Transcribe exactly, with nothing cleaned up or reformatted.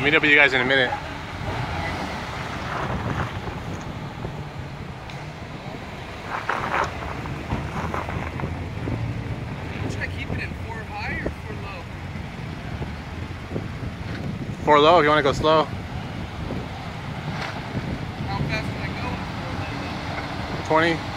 meet up with you guys in a minute. Should I keep it in four high or four low? Four low if you want to go slow. How fast can I go? twenty.